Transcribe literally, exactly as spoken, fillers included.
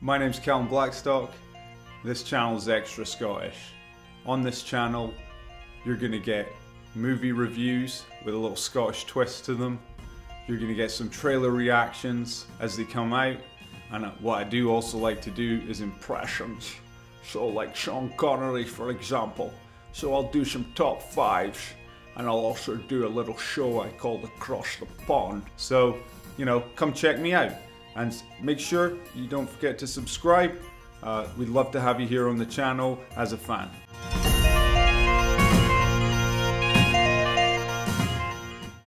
My name's Calum Blackstock. This channel is Extra Scottish. On this channel, you're going to get movie reviews with a little Scottish twist to them. You're going to get some trailer reactions as they come out. And what I do also like to do is impressions. So like Sean Connery, for example. So I'll do some top fives. And I'll also do a little show I call Across the Pond. So, you know, come check me out. And make sure you don't forget to subscribe. Uh, we'd love to have you here on the channel as a fan.